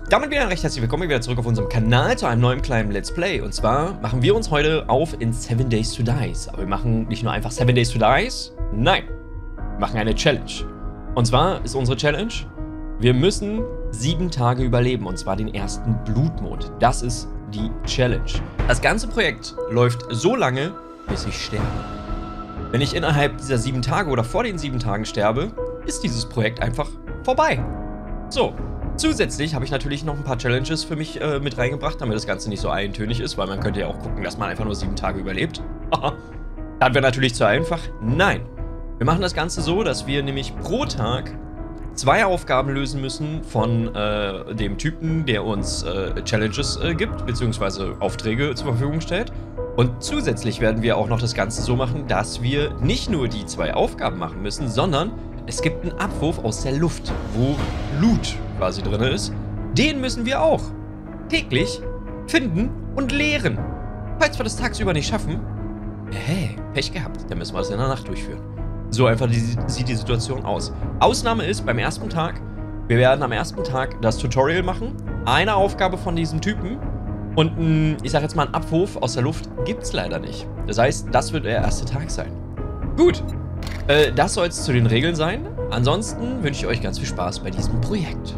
Damit wieder ein recht herzlich willkommen wieder zurück auf unserem Kanal zu einem neuen kleinen Let's Play. Und zwar machen wir uns heute auf in 7 Days to Dies. Aber wir machen nicht nur einfach 7 Days to Dies, nein, wir machen eine Challenge. Und zwar ist unsere Challenge, wir müssen 7 Tage überleben, und zwar den ersten Blutmond. Das ist die Challenge. Das ganze Projekt läuft so lange, bis ich sterbe. Wenn ich innerhalb dieser 7 Tage oder vor den 7 Tagen sterbe, ist dieses Projekt einfach vorbei. So. Zusätzlich habe ich natürlich noch ein paar Challenges für mich mit reingebracht, damit das Ganze nicht so eintönig ist, weil man könnte ja auch gucken, dass man einfach nur 7 Tage überlebt. Das wäre natürlich zu einfach. Nein. Wir machen das Ganze so, dass wir nämlich pro Tag 2 Aufgaben lösen müssen von dem Typen, der uns Challenges gibt, beziehungsweise Aufträge zur Verfügung stellt. Und zusätzlich werden wir auch noch das Ganze so machen, dass wir nicht nur die 2 Aufgaben machen müssen, sondern es gibt einen Abwurf aus der Luft, wo Loot quasi drin ist. Den müssen wir auch täglich finden und leeren. Falls wir das tagsüber nicht schaffen, hey, Pech gehabt, dann müssen wir das in der Nacht durchführen. So einfach sieht die Situation aus. Ausnahme ist beim ersten Tag, wir werden am ersten Tag das Tutorial machen, eine Aufgabe von diesem Typen und ich sag jetzt mal, einen Abwurf aus der Luft gibt es leider nicht. Das heißt, das wird der erste Tag sein. Gut. Das soll es zu den Regeln sein. Ansonsten wünsche ich euch ganz viel Spaß bei diesem Projekt.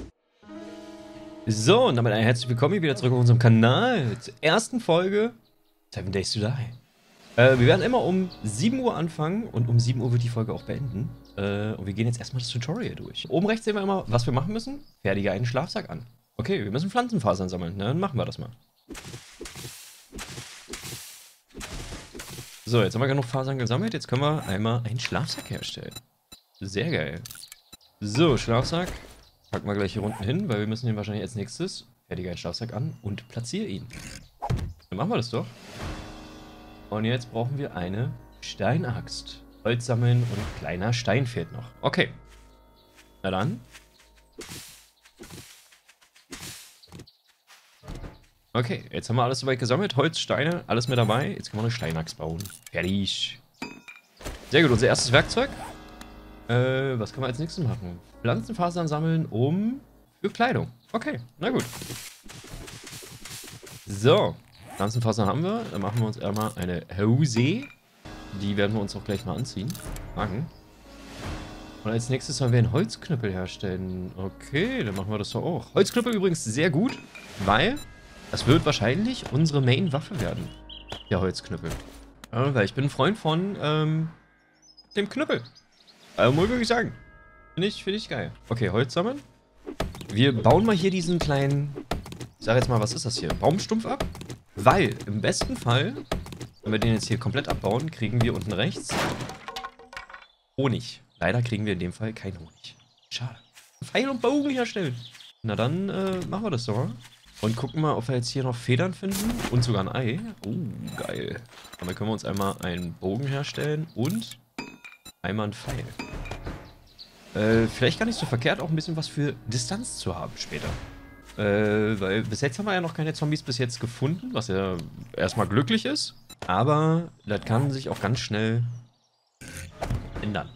So, und damit ein herzlich willkommen wieder zurück auf unserem Kanal zur ersten Folge 7 Days to Die. Wir werden immer um 7 Uhr anfangen und um 7 Uhr wird die Folge auch beenden. Und wir gehen jetzt erstmal das Tutorial durch. Oben rechts sehen wir immer, was wir machen müssen. Fertige einen Schlafsack an. Okay, wir müssen Pflanzenfasern sammeln. Na, dann machen wir das mal. So, jetzt haben wir genug Fasern gesammelt. Jetzt können wir einmal einen Schlafsack herstellen. Sehr geil. So, Schlafsack. Packen wir gleich hier unten hin, weil wir müssen den wahrscheinlich als nächstes. Fertige einen Schlafsack an und platziere ihn. Dann machen wir das doch. Und jetzt brauchen wir eine Steinaxt. Holz sammeln und kleiner Stein fehlt noch. Okay. Na dann. Okay, jetzt haben wir alles soweit gesammelt. Holz, Steine, alles mit dabei. Jetzt können wir eine Steinaxt bauen. Fertig. Sehr gut, unser erstes Werkzeug. Was können wir als nächstes machen? Pflanzenfasern sammeln, für Kleidung. Okay, na gut. So, Pflanzenfasern haben wir. Dann machen wir uns einmal eine Hose. Die werden wir uns auch gleich mal anziehen. Machen. Und als nächstes sollen wir einen Holzknüppel herstellen. Okay, dann machen wir das doch auch. Holzknüppel übrigens sehr gut, weil das wird wahrscheinlich unsere Main-Waffe werden. Der Holzknüppel. Ja, weil ich bin ein Freund von dem Knüppel. Muss ich wirklich sagen. Finde ich geil. Okay, Holz sammeln. Wir bauen mal hier diesen kleinen, ich sag jetzt mal, was ist das hier? Baumstumpf ab. Weil im besten Fall, wenn wir den jetzt hier komplett abbauen, kriegen wir unten rechts Honig. Leider kriegen wir in dem Fall keinen Honig. Schade. Pfeil und Bogen herstellen. Na dann machen wir das doch mal. Und gucken mal, ob wir jetzt hier noch Federn finden. Und sogar ein Ei. Geil. Aber können wir uns einmal einen Bogen herstellen und einmal einen Pfeil. Vielleicht gar nicht so verkehrt, auch ein bisschen was für Distanz zu haben später. Weil bis jetzt haben wir ja noch keine Zombies bis jetzt gefunden, was ja erstmal glücklich ist. Aber das kann sich auch ganz schnell ändern.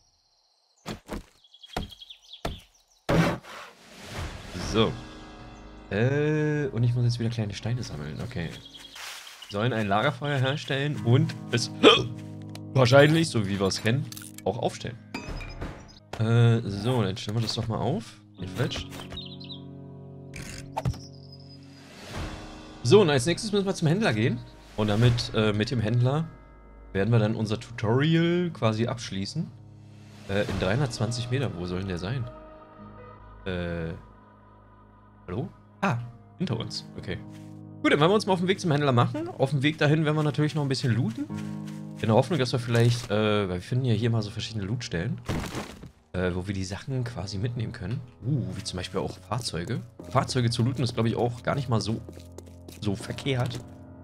So. Und ich muss jetzt wieder kleine Steine sammeln. Okay. Sollen ein Lagerfeuer herstellen und es wahrscheinlich, so wie wir es kennen, auch aufstellen. So, dann stellen wir das doch mal auf. Falsch. So, und als nächstes müssen wir zum Händler gehen. Und damit, mit dem Händler, werden wir dann unser Tutorial quasi abschließen. In 320 Meter. Wo soll denn der sein? Hallo? Ah, hinter uns. Okay. Gut, dann werden wir uns mal auf den Weg zum Händler machen. Auf dem Weg dahin werden wir natürlich noch ein bisschen looten. In der Hoffnung, dass wir vielleicht, weil wir finden ja hier mal so verschiedene Lootstellen, wo wir die Sachen quasi mitnehmen können. Wie zum Beispiel auch Fahrzeuge. Fahrzeuge zu looten ist, glaube ich, auch gar nicht mal so verkehrt.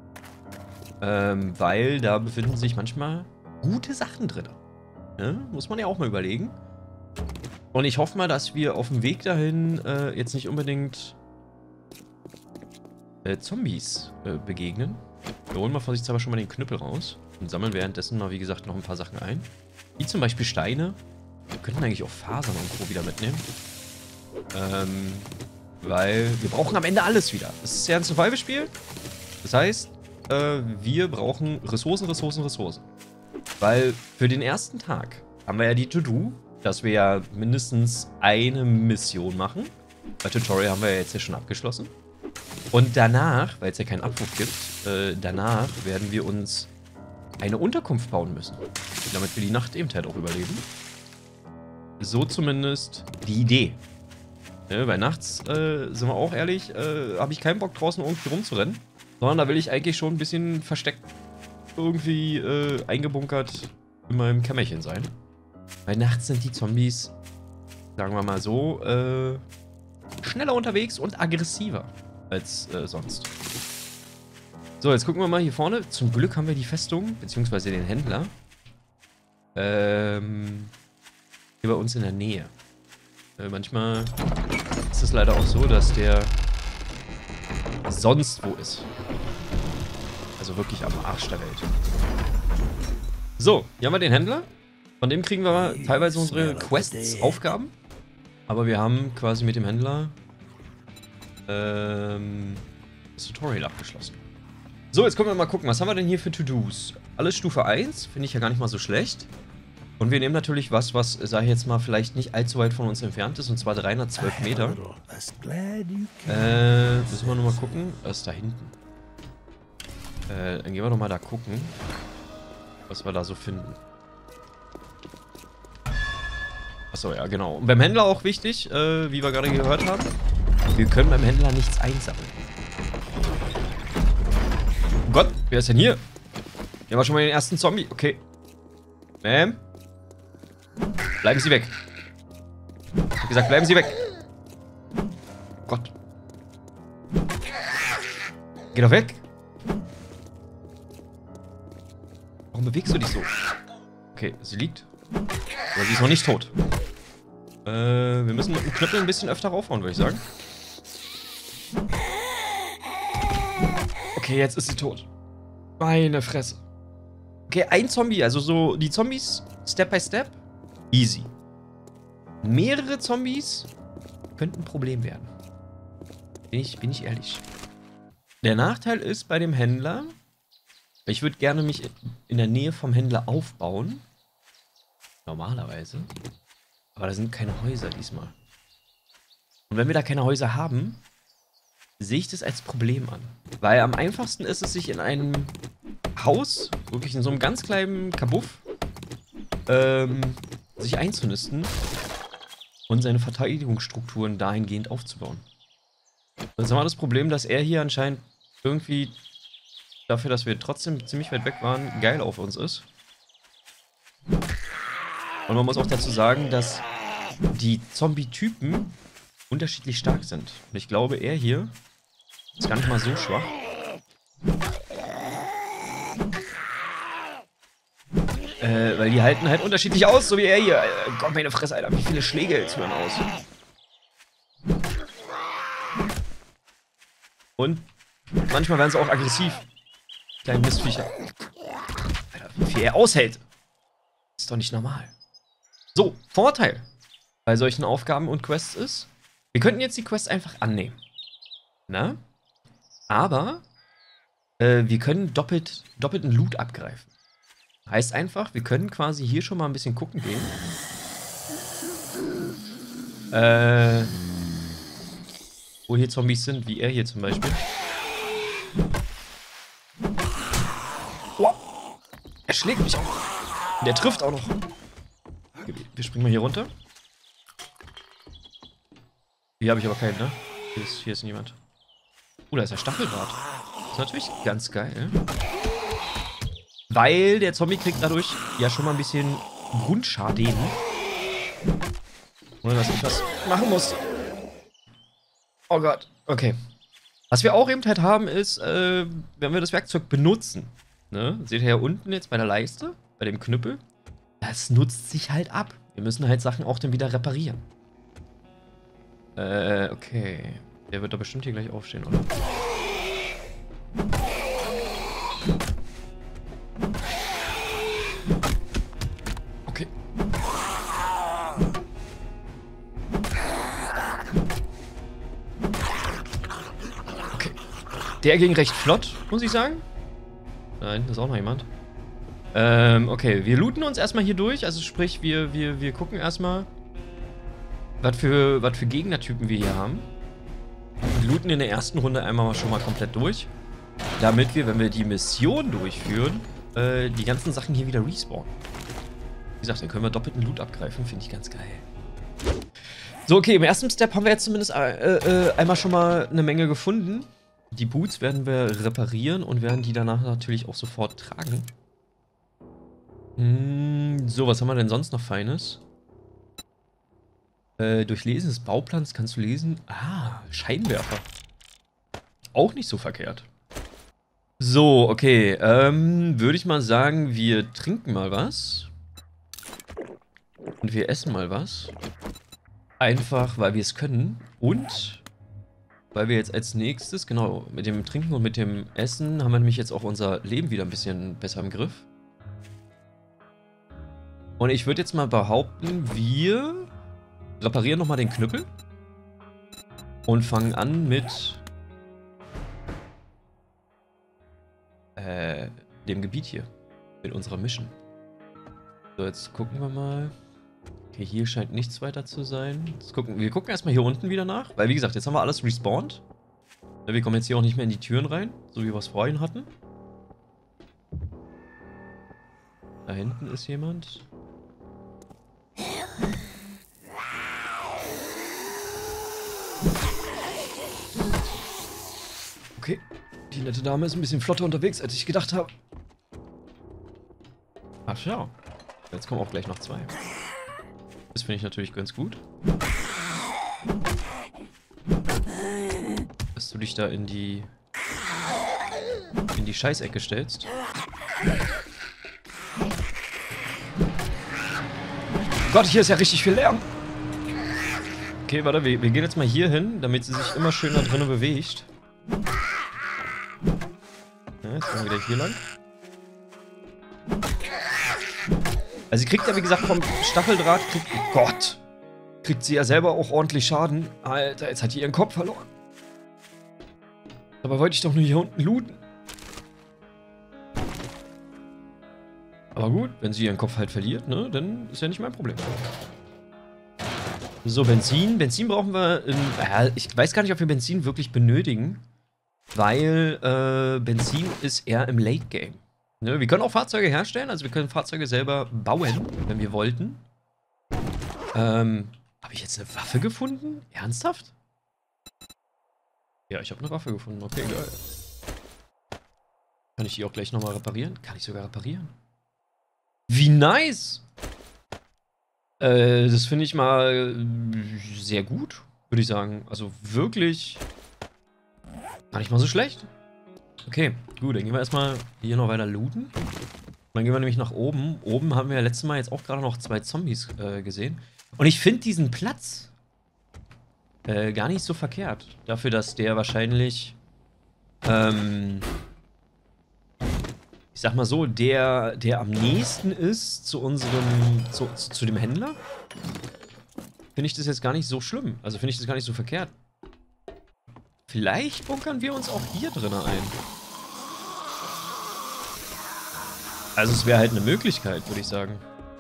Weil da befinden sich manchmal gute Sachen drin. Ne? Muss man ja auch mal überlegen. Und ich hoffe mal, dass wir auf dem Weg dahin jetzt nicht unbedingt Zombies begegnen. Wir holen mal vorsichtshalber schon mal den Knüppel raus und sammeln währenddessen mal, wie gesagt, noch ein paar Sachen ein. Wie zum Beispiel Steine. Wir könnten eigentlich auch Fasern und Co. wieder mitnehmen. Weil wir brauchen am Ende alles wieder. Es ist ja ein Survival-Spiel. Das heißt, wir brauchen Ressourcen, Ressourcen, Ressourcen. Weil für den ersten Tag haben wir ja die To-Do, dass wir ja mindestens eine Mission machen. Bei Tutorial haben wir ja jetzt ja schon abgeschlossen. Und danach, weil es ja keinen Abruf gibt, danach werden wir uns eine Unterkunft bauen müssen. Damit wir die Nacht eben halt auch überleben. So zumindest die Idee. Weil nachts, sind wir auch ehrlich, habe ich keinen Bock draußen irgendwie rumzurennen. Sondern da will ich eigentlich schon ein bisschen versteckt irgendwie eingebunkert in meinem Kämmerchen sein. Weil nachts sind die Zombies, sagen wir mal so, schneller unterwegs und aggressiver als sonst. So, jetzt gucken wir mal hier vorne. Zum Glück haben wir die Festung, beziehungsweise den Händler. Hier bei uns in der Nähe. Manchmal ist es leider auch so, dass der sonst wo ist. Also wirklich am Arsch der Welt. So, hier haben wir den Händler. Von dem kriegen wir teilweise unsere Quests, Aufgaben. Aber wir haben quasi mit dem Händler das Tutorial abgeschlossen. So, jetzt können wir mal gucken, was haben wir denn hier für To-Dos? Alles Stufe 1, finde ich ja gar nicht mal so schlecht. Und wir nehmen natürlich was, sage ich jetzt mal, vielleicht nicht allzu weit von uns entfernt ist, und zwar 312 Meter. Müssen wir nur mal gucken. Was ist da hinten? Dann gehen wir doch mal da gucken, was wir da so finden. Achso, ja, genau. Und beim Händler auch wichtig, wie wir gerade gehört haben, wir können beim Händler nichts einsammeln. Oh Gott, wer ist denn hier? Hier war schon mal den ersten Zombie. Okay. Ma'am. Bleiben Sie weg. Ich hab gesagt, bleiben Sie weg. Oh Gott. Geh doch weg. Warum bewegst du dich so? Okay, sie liegt. Aber sie ist noch nicht tot. Wir müssen mit dem Knüppel ein bisschen öfter raufhauen, würde ich sagen. Okay, jetzt ist sie tot. Meine Fresse. Okay, ein Zombie, also so die Zombies Step by Step. Easy. Mehrere Zombies könnten ein Problem werden. Bin ich ehrlich. Der Nachteil ist bei dem Händler, ich würde gerne mich in der Nähe vom Händler aufbauen. Normalerweise. Aber da sind keine Häuser diesmal. Und wenn wir da keine Häuser haben, sehe ich das als Problem an. Weil am einfachsten ist es, sich in einem Haus, wirklich in so einem ganz kleinen Kabuff, sich einzunisten und seine Verteidigungsstrukturen dahingehend aufzubauen. Jetzt haben wir das Problem, dass er hier anscheinend irgendwie dafür, dass wir trotzdem ziemlich weit weg waren, geil auf uns ist. Und man muss auch dazu sagen, dass die Zombie-Typen unterschiedlich stark sind. Und ich glaube, er hier ist gar nicht mal so schwach. Weil die halten halt unterschiedlich aus, so wie er hier. Gott, meine Fresse, Alter, wie viele Schläge hältst du denn aus? Und manchmal werden sie auch aggressiv. Kleine Mistviecher. Alter, wie viel er aushält. Ist doch nicht normal. So, Vorteil bei solchen Aufgaben und Quests ist, wir könnten jetzt die Quest einfach annehmen. Na? Aber wir können doppelten Loot abgreifen. Heißt einfach, wir können quasi hier schon mal ein bisschen gucken gehen. Wo hier Zombies sind, wie er hier zum Beispiel. Oh, er schlägt mich auch. Und der trifft auch noch. Wir springen mal hier runter. Hier habe ich aber keinen, ne? Hier ist niemand. Da ist der Stacheldraht. Das ist natürlich ganz geil. Weil der Zombie kriegt dadurch ja schon mal ein bisschen Grundschaden. Ohne dass ich was machen muss. Oh Gott. Okay. Was wir auch eben halt haben ist, wenn wir das Werkzeug benutzen. Ne? Seht ihr hier unten jetzt bei der Leiste, bei dem Knüppel. Das nutzt sich halt ab. Wir müssen halt Sachen auch dann wieder reparieren. Okay. Der wird da bestimmt hier gleich aufstehen, oder? Okay. Der ging recht flott, muss ich sagen. Nein, da ist auch noch jemand. Okay, wir looten uns erstmal hier durch. Also sprich, wir gucken erstmal, was für Gegnertypen wir hier haben. Wir looten in der ersten Runde einmal schon mal komplett durch. Damit wir, wenn wir die Mission durchführen, die ganzen Sachen hier wieder respawnen. Wie gesagt, dann können wir doppelten Loot abgreifen. Finde ich ganz geil. So, okay, im ersten Step haben wir jetzt zumindest einmal schon mal eine Menge gefunden. Die Boots werden wir reparieren und werden die danach natürlich auch sofort tragen. So, was haben wir denn sonst noch Feines? Durchlesen des Bauplans kannst du lesen. Ah, Scheinwerfer. Auch nicht so verkehrt. So, okay. Würde ich mal sagen, wir trinken mal was. Und wir essen mal was. Einfach, weil wir es können. Und weil wir jetzt als nächstes, genau, mit dem Trinken und mit dem Essen haben wir nämlich jetzt auch unser Leben wieder ein bisschen besser im Griff. Und ich würde jetzt mal behaupten, wir reparieren nochmal den Knüppel. Und fangen an mit dem Gebiet hier. Mit unserer Mission. So, jetzt gucken wir mal. Okay, hier scheint nichts weiter zu sein. Wir gucken erstmal hier unten wieder nach. Weil, wie gesagt, jetzt haben wir alles respawned. Wir kommen jetzt hier auch nicht mehr in die Türen rein. So wie wir es vorhin hatten. Da hinten ist jemand. Okay, die nette Dame ist ein bisschen flotter unterwegs, als ich gedacht habe. Ach ja, jetzt kommen auch gleich noch 2. Das finde ich natürlich ganz gut. Dass du dich da in die Scheißecke stellst. Gott, hier ist ja richtig viel Lärm. Okay, warte, wir gehen jetzt mal hier hin, damit sie sich immer schön da drinnen bewegt. Ja, jetzt gehen wir wieder hier lang. Also sie kriegt ja, wie gesagt, vom Stacheldraht, kriegt sie ja selber auch ordentlich Schaden. Alter, jetzt hat die ihren Kopf verloren. Dabei wollte ich doch nur hier unten looten. Aber gut, wenn sie ihren Kopf halt verliert, ne, dann ist ja nicht mein Problem. So, Benzin. Benzin brauchen wir ich weiß gar nicht, ob wir Benzin wirklich benötigen. Weil, Benzin ist eher im Late Game. Ne, wir können auch Fahrzeuge herstellen, also wir können Fahrzeuge selber bauen, wenn wir wollten. Habe ich jetzt eine Waffe gefunden? Ernsthaft? Ja, ich habe eine Waffe gefunden. Okay, geil. Kann ich die auch gleich nochmal reparieren? Kann ich sogar reparieren? Wie nice! Das finde ich mal sehr gut, würde ich sagen. Also wirklich gar nicht mal so schlecht. Okay, gut, dann gehen wir erstmal hier noch weiter looten. Dann gehen wir nämlich nach oben. Oben haben wir ja letztes Mal jetzt auch gerade noch 2 Zombies gesehen. Und ich finde diesen Platz gar nicht so verkehrt. Dafür, dass der wahrscheinlich, ich sag mal so, der am nächsten ist zu unserem, zu dem Händler. Finde ich das jetzt gar nicht so schlimm. Also finde ich das gar nicht so verkehrt. Vielleicht bunkern wir uns auch hier drinnen ein. Also es wäre halt eine Möglichkeit, würde ich sagen.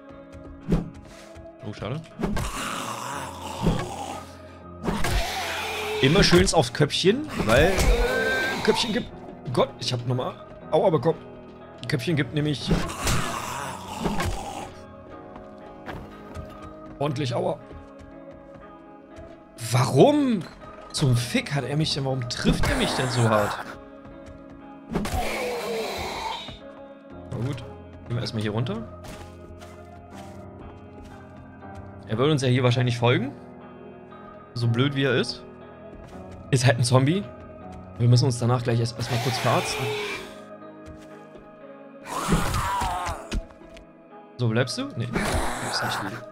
Oh, schade. Immer schön aufs Köpfchen, weil Köpfchen gibt... Gott, ich habe nochmal Aua bekommen. Köpfchen gibt nämlich... ordentlich Aua. Warum zum Fick hat er mich denn... Warum trifft er mich denn so hart? Na gut, gehen wir erstmal hier runter. Er würde uns ja hier wahrscheinlich folgen. So blöd wie er ist. Ist halt ein Zombie. Wir müssen uns danach gleich erstmal kurz verarzten. So, bleibst du? Nee, bleibst nicht liegen.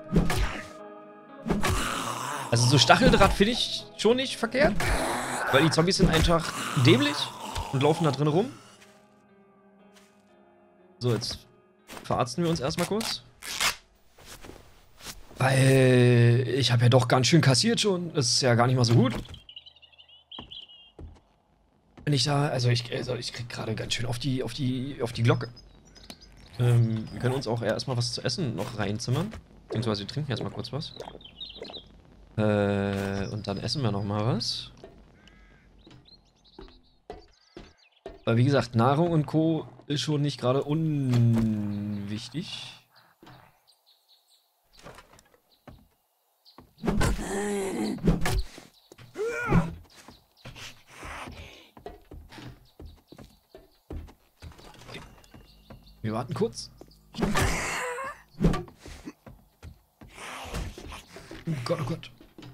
Also so Stacheldraht finde ich schon nicht verkehrt. Weil die Zombies sind einfach dämlich und laufen da drin rum. So, jetzt verarzten wir uns erstmal kurz. Weil ich habe ja doch ganz schön kassiert schon. Das ist ja gar nicht mal so gut. Wenn ich da, also ich krieg gerade ganz schön auf die Glocke. Wir können uns auch erstmal was zu essen noch reinzimmern. Beziehungsweise wir trinken erstmal kurz was. Und dann essen wir nochmal was. Weil wie gesagt, Nahrung und Co. ist schon nicht gerade unwichtig. Okay. Wir warten kurz. Oh Gott, oh Gott.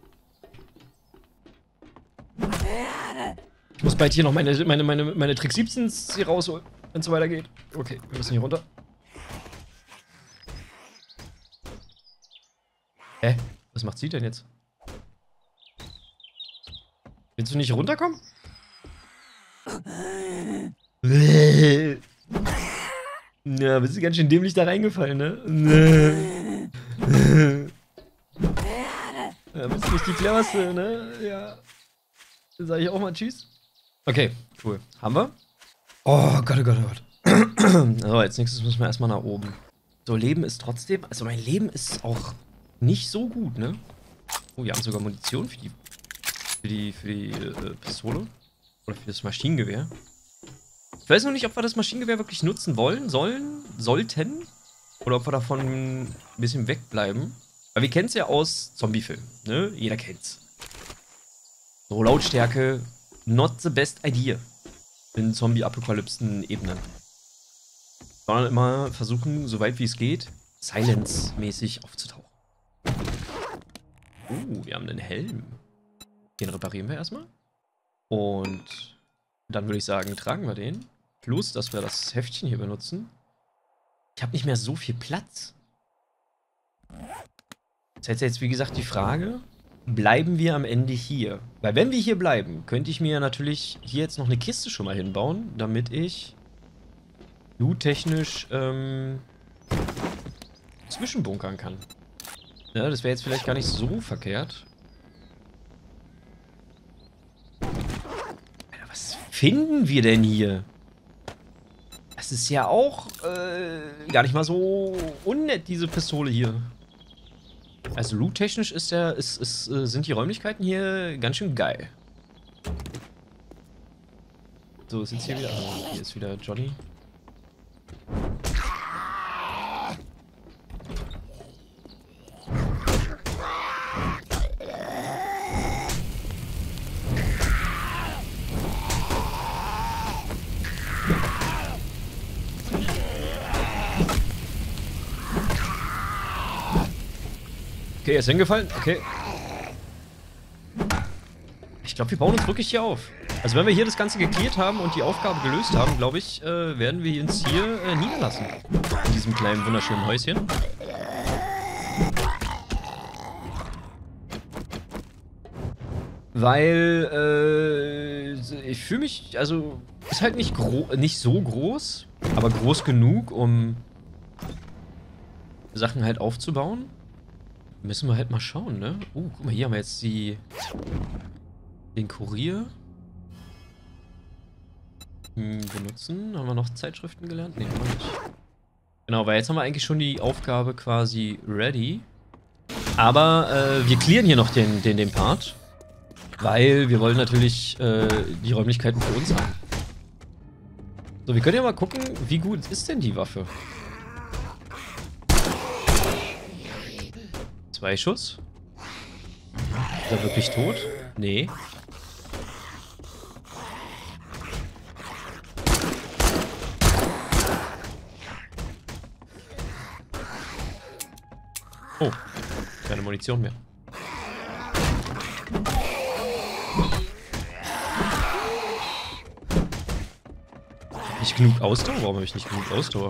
Ich muss bald hier noch meine Trick 17s hier rausholen, wenn es so weitergeht. Okay, wir müssen hier runter. Hä? Was macht sie denn jetzt? Willst du nicht runterkommen? Ja, bist du ganz schön dämlich da reingefallen, ne? Ja, bist du nicht die cleverste, ne? Ja. Dann sage ich auch mal Tschüss. Okay, cool. Haben wir? Oh Gott, oh Gott, oh Gott. So, als nächstes müssen wir erstmal nach oben. So, Leben ist trotzdem... Also mein Leben ist auch nicht so gut, ne? Oh, wir haben sogar Munition für die Pistole. Oder für das Maschinengewehr. Ich weiß noch nicht, ob wir das Maschinengewehr wirklich nutzen sollten. Oder ob wir davon ein bisschen wegbleiben. Weil wir kennen es ja aus Zombie-Filmen, ne? Jeder kennt's. So, Lautstärke, not the best idea in Zombie-Apokalypsen-Ebenen. Sondern immer versuchen, so weit wie es geht, Silence-mäßig aufzutauchen. Wir haben einen Helm. Den reparieren wir erstmal. Und dann würde ich sagen, tragen wir den. Plus, dass wir das Heftchen hier benutzen. Ich habe nicht mehr so viel Platz. Das ist jetzt, wie gesagt, die Frage, bleiben wir am Ende hier? Weil wenn wir hier bleiben, könnte ich mir natürlich hier jetzt noch eine Kiste schon mal hinbauen, damit ich loot-technisch zwischenbunkern kann. Ja, das wäre jetzt vielleicht gar nicht so verkehrt. Alter, was finden wir denn hier? Das ist ja auch gar nicht mal so unnett, diese Pistole hier. Also loot-technisch sind die Räumlichkeiten hier ganz schön geil. So, ist jetzt hier wieder... Oh, hier ist wieder Johnny. Okay, er ist hingefallen. Okay. Ich glaube, wir bauen uns wirklich hier auf. Also wenn wir hier das Ganze geklärt haben und die Aufgabe gelöst haben, glaube ich, werden wir uns hier niederlassen. In diesem kleinen, wunderschönen Häuschen. Weil, ich fühle mich, also, ist halt nicht so groß, aber groß genug, um Sachen halt aufzubauen. Müssen wir halt mal schauen, ne? Guck mal, hier haben wir jetzt den Kurier. Benutzen. Haben wir noch Zeitschriften gelernt? Ne, haben wir nicht. Genau, weil jetzt haben wir eigentlich schon die Aufgabe quasi ready. Aber wir clearen hier noch den Part. Weil wir wollen natürlich die Räumlichkeiten für uns haben. So, wir können ja mal gucken, wie gut ist denn die Waffe? 2 Schuss. Ist er wirklich tot? Nee. Oh, keine Munition mehr. Nicht genug Ausdauer? Warum habe ich nicht genug Ausdauer?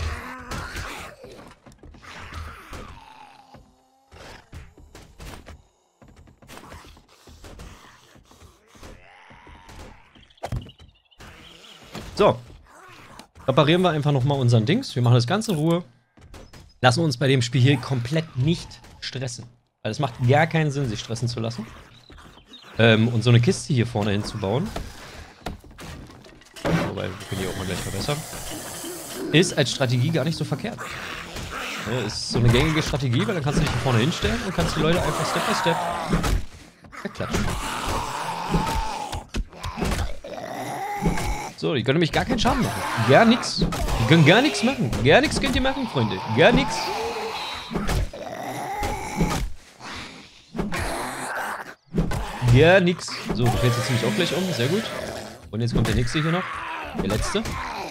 So. Reparieren wir einfach nochmal unseren Dings. Wir machen das Ganze in Ruhe. Lassen uns bei dem Spiel hier komplett nicht stressen. Weil es macht gar keinen Sinn, sich stressen zu lassen. Und so eine Kiste hier vorne hinzubauen. wir können die auch mal gleich verbessern. Ist als Strategie gar nicht so verkehrt. Ja, ist so eine gängige Strategie, weil dann kannst du dich hier vorne hinstellen und kannst die Leute einfach Step by Step wegklatschen. So, die können nämlich gar keinen Schaden machen. Gar nichts. Die können gar nichts machen. Gar nichts könnt ihr machen, Freunde. Gar nichts. Gar nichts. So, du fällst jetzt nämlich auch gleich um. Sehr gut. Und jetzt kommt der nächste hier noch. Der letzte.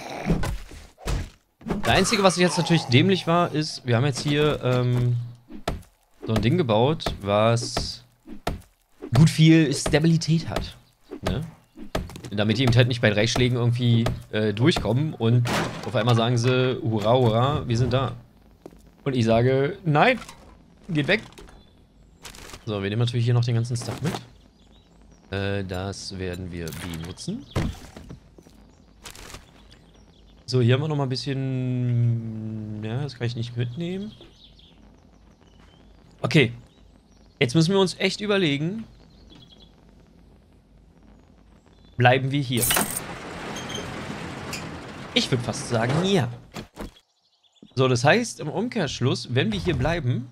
Das Einzige, was jetzt natürlich dämlich war, ist, wir haben jetzt hier so ein Ding gebaut, was gut viel Stabilität hat. Ne? Damit die eben halt nicht bei 3 Schlägen irgendwie durchkommen und auf einmal sagen sie, hurra, hurra, wir sind da. Und ich sage, nein, geht weg. So, wir nehmen natürlich hier noch den ganzen Stuff mit. Das werden wir benutzen. So, hier haben wir noch mal ein bisschen... Ja, das kann ich nicht mitnehmen. Okay. Jetzt müssen wir uns echt überlegen. Bleiben wir hier? Ich würde fast sagen, ja. So, das heißt, im Umkehrschluss, wenn wir hier bleiben...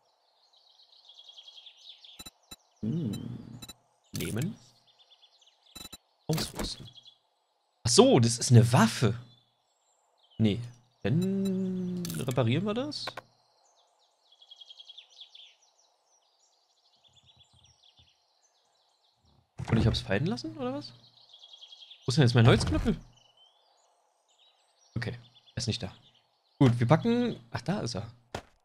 nehmen. Ausrüsten. Ach so, das ist eine Waffe. Nee. Dann reparieren wir das. Und ich hab's fallen lassen, oder was? Wo ist denn jetzt mein Holzknüppel? Okay, er ist nicht da. Gut, wir packen... Ach, da ist er.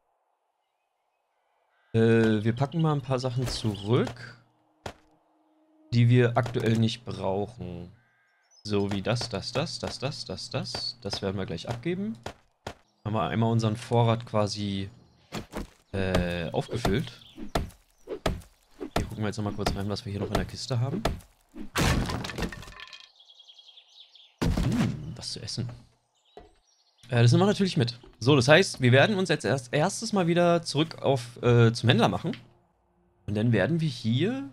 Wir packen mal ein paar Sachen zurück, die wir aktuell nicht brauchen. So wie das. Das werden wir gleich abgeben. Haben wir einmal unseren Vorrat quasi aufgefüllt. Hier gucken wir jetzt nochmal kurz rein, was wir hier noch in der Kiste haben. Was zu essen. Das nehmen wir natürlich mit. So, das heißt, wir werden uns jetzt erst erstes mal wieder zurück auf zum Händler machen. Und dann werden wir hier...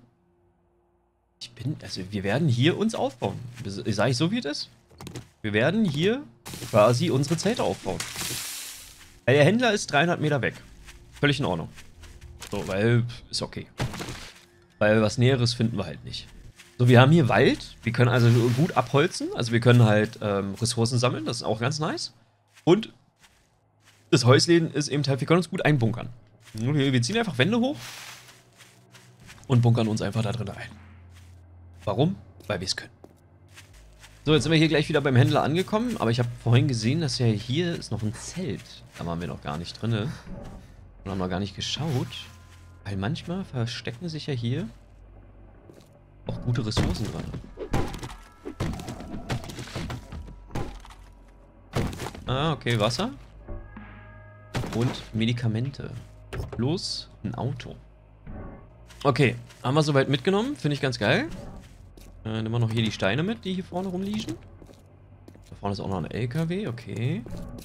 wir werden hier uns aufbauen. Sag ich so, wie es ist? Wir werden hier quasi unsere Zelte aufbauen. Weil der Händler ist 300 Meter weg. Völlig in Ordnung. So, weil, ist okay. Weil was Näheres finden wir halt nicht. So, wir haben hier Wald. Wir können also gut abholzen. Also wir können halt Ressourcen sammeln. Das ist auch ganz nice. Und das Häuschen ist eben halt, wir können uns gut einbunkern. Wir ziehen einfach Wände hoch und bunkern uns einfach da drin ein. Warum? Weil wir es können. So, jetzt sind wir hier gleich wieder beim Händler angekommen, aber ich habe vorhin gesehen, dass ja hier ist noch ein Zelt. Da waren wir noch gar nicht drin. Und haben noch gar nicht geschaut. Weil manchmal verstecken sich ja hier auch gute Ressourcen drin. Ah, okay, Wasser. Und Medikamente. Plus ein Auto. Okay, haben wir soweit mitgenommen. Finde ich ganz geil. Nehmen wir noch hier die Steine mit, die hier vorne rumliegen. Da vorne ist auch noch ein LKW, okay.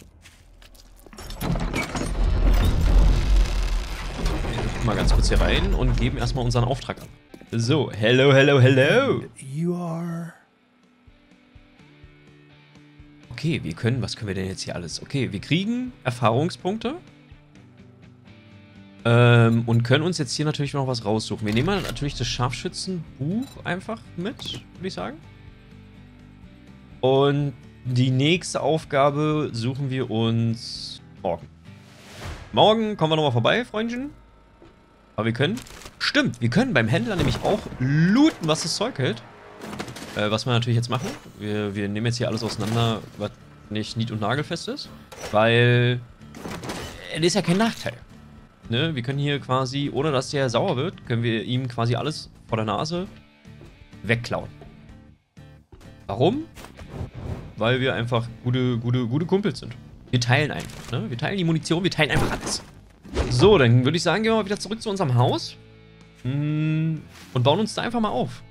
Wir gucken mal ganz kurz hier rein und geben erstmal unseren Auftrag an. So, hello, hello, hello. You are... Okay, wir können, was können wir denn jetzt hier alles? Okay, wir kriegen Erfahrungspunkte. Und können uns jetzt hier natürlich noch was raussuchen. Wir nehmen mal natürlich das Scharfschützenbuch einfach mit, würde ich sagen. Und die nächste Aufgabe suchen wir uns morgen. Morgen kommen wir nochmal vorbei, Freundchen. Aber wir können... Stimmt, wir können beim Händler nämlich auch looten, was das Zeug hält. Was wir natürlich jetzt machen. Wir nehmen jetzt hier alles auseinander, was nicht nied- und nagelfest ist. Weil... Es ist ja kein Nachteil. Ne, wir können hier quasi, ohne dass der sauer wird, können wir ihm quasi alles vor der Nase wegklauen. Warum? Weil wir einfach gute Kumpels sind. Wir teilen einfach, ne? Wir teilen die Munition, wir teilen einfach alles. So, dann würde ich sagen, gehen wir mal wieder zurück zu unserem Haus. Und bauen uns da einfach mal auf.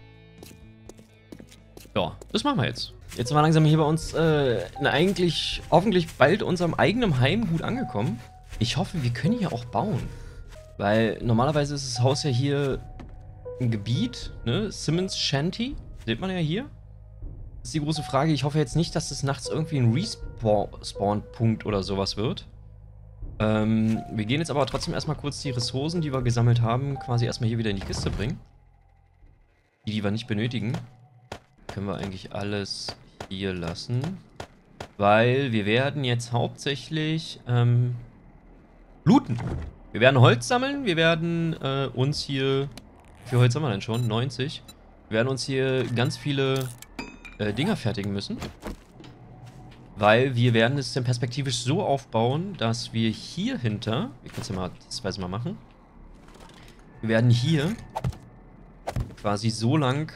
Ja, das machen wir jetzt. Jetzt sind wir langsam hier bei uns eigentlich hoffentlich bald unserem eigenen Heim gut angekommen. Ich hoffe, wir können hier auch bauen. Weil normalerweise ist das Haus ja hier ein Gebiet, ne? Simmons Shanty. Seht man ja hier. Das ist die große Frage. Ich hoffe jetzt nicht, dass es nachts irgendwie ein Respawn-Punkt oder sowas wird. Wir gehen jetzt aber trotzdem erstmal kurz die Ressourcen, die wir gesammelt haben, quasi erstmal hier wieder in die Kiste bringen. Die wir nicht benötigen. Können wir eigentlich alles hier lassen. Weil wir werden jetzt hauptsächlich looten. Wir werden Holz sammeln. Wir werden uns hier... Wie viel Holz haben wir denn schon? 90. Wir werden uns hier ganz viele Dinger fertigen müssen. Weil wir werden es dann perspektivisch so aufbauen, dass wir hier hinter... Ich kann es ja mal testweise mal machen. Wir werden hier quasi so lang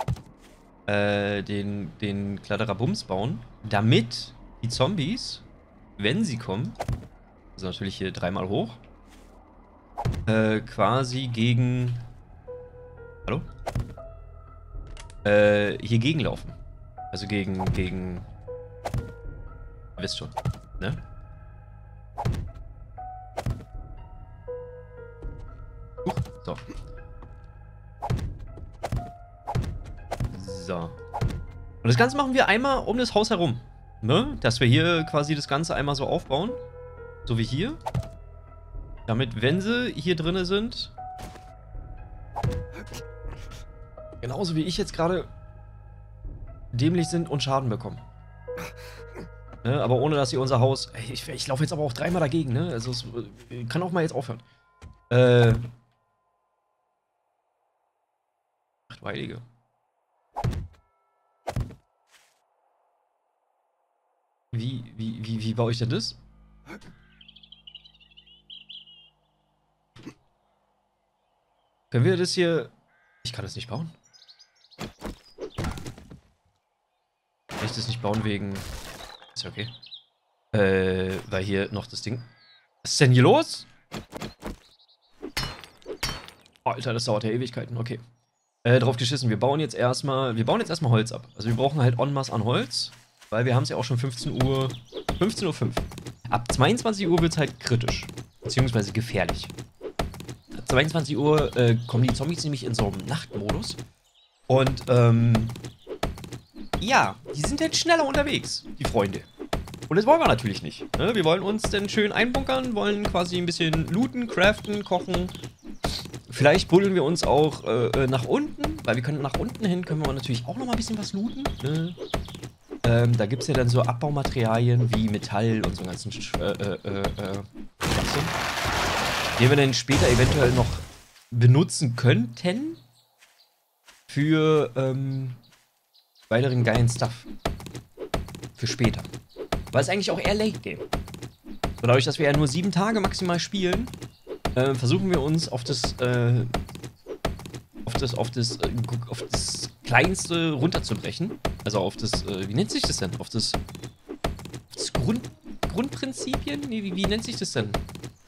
den Kladderabums bauen, damit die Zombies, wenn sie kommen, also natürlich hier dreimal hoch, quasi gegen... Hallo? Hier gegenlaufen. Also gegen... Ihr wisst schon, ne? So. So. Und das Ganze machen wir einmal um das Haus herum. Ne? Dass wir hier quasi das Ganze einmal so aufbauen. So wie hier. Damit, wenn sie hier drinne sind, genauso wie ich jetzt gerade, dämlich sind und Schaden bekommen. Ne? Aber ohne, dass sie unser Haus... Ich laufe jetzt aber auch dreimal dagegen, ne? Also es kann auch mal jetzt aufhören. Ach, Heilige. Wie baue ich denn das? Können wir das hier... Ich kann das nicht bauen. Kann ich das nicht bauen wegen... Ist ja okay. Weil hier noch das Ding... Was ist denn hier los? Oh, Alter, das dauert ja Ewigkeiten. Okay. Drauf geschissen. Wir bauen jetzt erstmal Holz ab. Also wir brauchen halt en masse an Holz. Weil wir haben es ja auch schon 15 Uhr... 15:05 Uhr. Ab 22 Uhr wird es halt kritisch. Beziehungsweise gefährlich. Ab 22 Uhr kommen die Zombies nämlich in so einem Nachtmodus. Und, ja, die sind halt schneller unterwegs, die Freunde. Und das wollen wir natürlich nicht. Ne? Wir wollen uns dann schön einbunkern, wollen quasi ein bisschen looten, craften, kochen. Vielleicht buddeln wir uns auch nach unten, weil wir können nach unten hin, können wir natürlich auch noch mal ein bisschen was looten. Ne? Da gibt es ja dann so Abbaumaterialien wie Metall und so einen ganzen den wir dann später eventuell noch benutzen könnten für weiteren geilen Stuff. Für später. Weil es eigentlich auch eher Late Game. Und dadurch, dass wir ja nur 7 Tage maximal spielen, versuchen wir uns auf das Kleinste runterzubrechen. Also auf das, wie nennt sich das denn? Auf das Grundprinzipien? Nee, wie nennt sich das denn?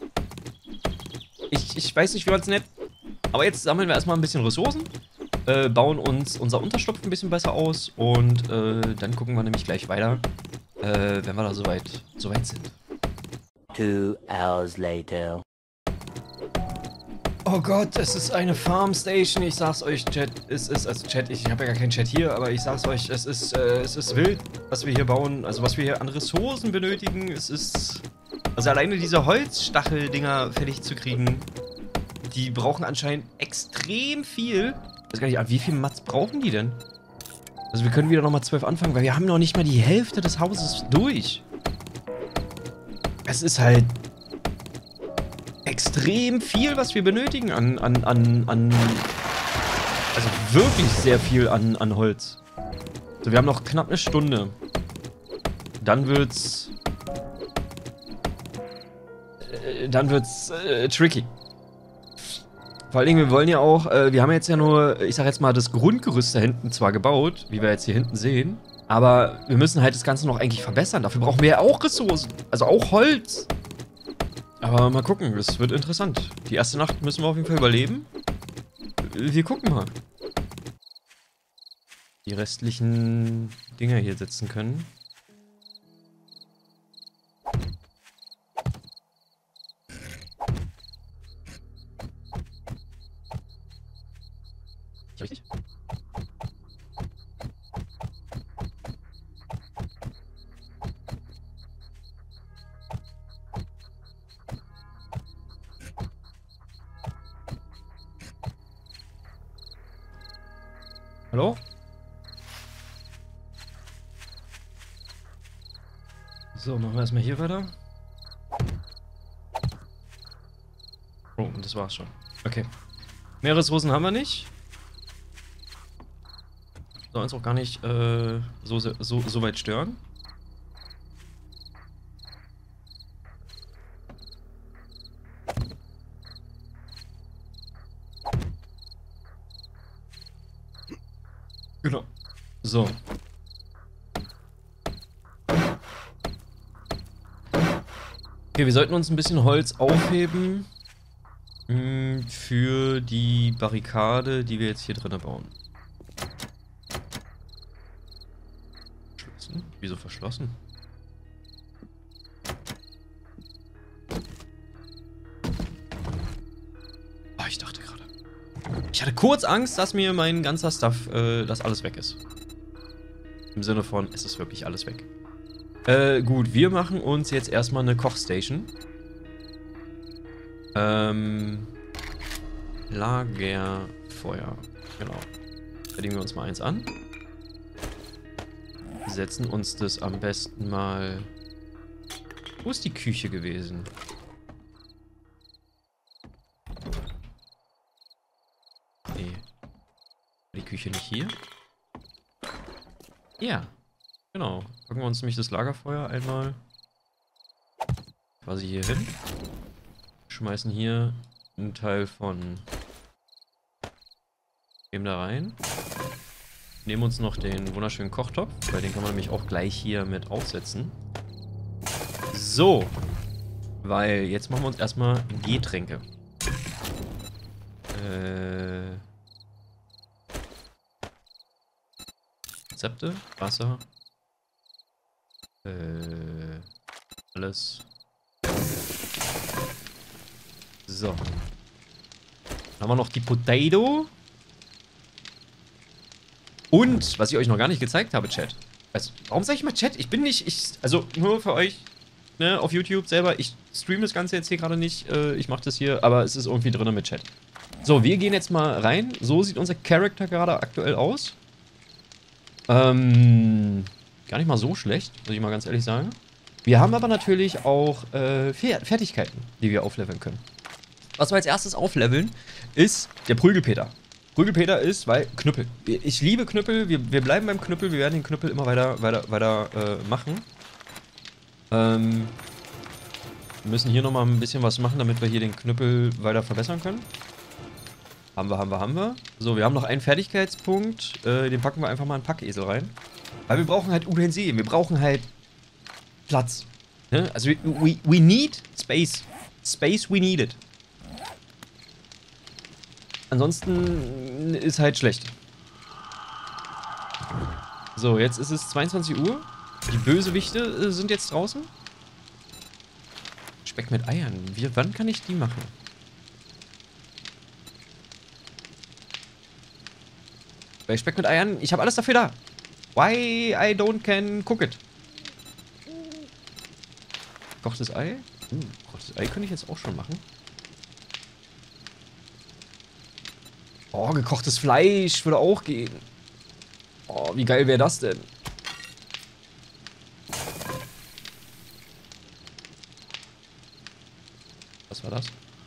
Ich weiß nicht, wie man es nennt. Aber jetzt sammeln wir erstmal ein bisschen Ressourcen. Bauen uns unser Unterschlupf ein bisschen besser aus. Und dann gucken wir nämlich gleich weiter, wenn wir da soweit sind. 2 hours later. Oh Gott, es ist eine Farm Station. Ich sag's euch, Chat. Es ist, also Chat, ich habe ja gar keinen Chat hier, aber ich sag's euch, es ist wild, was wir hier bauen. Also was wir hier an Ressourcen benötigen. Es ist... Also alleine diese Holzstachel-Dinger fertig zu kriegen, die brauchen anscheinend extrem viel. Ich weiß gar nicht, wie viel Mats brauchen die denn? Also wir können wieder nochmal 12 anfangen, weil wir haben noch nicht mal die Hälfte des Hauses durch. Es ist halt extrem viel, was wir benötigen also wirklich sehr viel an Holz. So, wir haben noch knapp eine Stunde. Dann wird's tricky. Vor allen Dingen, wir wollen ja auch, wir haben jetzt ja nur, ich sag jetzt mal, das Grundgerüst da hinten zwar gebaut, wie wir jetzt hier hinten sehen, aber wir müssen halt das Ganze noch eigentlich verbessern. Dafür brauchen wir ja auch Ressourcen, also auch Holz. Aber mal gucken, es wird interessant. Die erste Nacht müssen wir auf jeden Fall überleben. Wir gucken mal. Die restlichen Dinger hier setzen können. Richtig? Hallo? So, machen wir erstmal hier weiter. Oh, und das war's schon. Okay. Mehr Ressourcen haben wir nicht. Soll uns auch gar nicht so weit stören. Genau. So. Okay, wir sollten uns ein bisschen Holz aufheben für die Barrikade, die wir jetzt hier drinnen bauen. Verschlossen? Wieso verschlossen? Oh, ich dachte gerade. Ich hatte kurz Angst, dass mir mein ganzer Stuff, dass alles weg ist. Im Sinne von, es ist wirklich alles weg. Gut, wir machen uns jetzt erstmal eine Kochstation. Lagerfeuer. Genau. Da legen wir uns mal eins an. Setzen uns das am besten mal... Wo ist die Küche gewesen? Nee. Die Küche nicht hier? Ja. Genau. Packen wir uns nämlich das Lagerfeuer einmal quasi hier hin. Schmeißen hier einen Teil von dem da rein. Nehmen uns noch den wunderschönen Kochtopf, weil den kann man nämlich auch gleich hier mit aufsetzen. So. Weil jetzt machen wir uns erstmal Getränke. Rezepte, Wasser. Alles. So. Dann haben wir noch die Potato. Und, was ich euch noch gar nicht gezeigt habe, Chat. Also, warum sage ich mal Chat? Ich bin nicht, also nur für euch, ne, auf YouTube selber. Ich streame das Ganze jetzt hier gerade nicht. Ich mache das hier, aber es ist irgendwie drin mit Chat. So, wir gehen jetzt mal rein. So sieht unser Charakter gerade aktuell aus. Gar nicht mal so schlecht, muss ich mal ganz ehrlich sagen. Wir haben aber natürlich auch Fertigkeiten, die wir aufleveln können. Was wir als erstes aufleveln, ist der Prügelpeter. Prügelpeter ist, weil Knüppel. Ich liebe Knüppel, wir bleiben beim Knüppel, wir werden den Knüppel immer weiter machen. Wir müssen hier nochmal ein bisschen was machen, damit wir hier den Knüppel weiter verbessern können. Haben wir. So, wir haben noch einen Fertigkeitspunkt, den packen wir einfach mal in den Packesel rein. Weil wir brauchen halt Utensilien, wir brauchen halt Platz. Ne? Also, we need space. Space, we need it. Ansonsten ist halt schlecht. So, jetzt ist es 22 Uhr. Die Bösewichte sind jetzt draußen. Speck mit Eiern. Wann kann ich die machen? Bei Speck mit Eiern, ich habe alles dafür da. Why I don't can cook it. Kochtes Ei? Kochtes Ei könnte ich jetzt auch schon machen. Oh, gekochtes Fleisch würde auch gehen. Oh, wie geil wäre das denn? Was war das?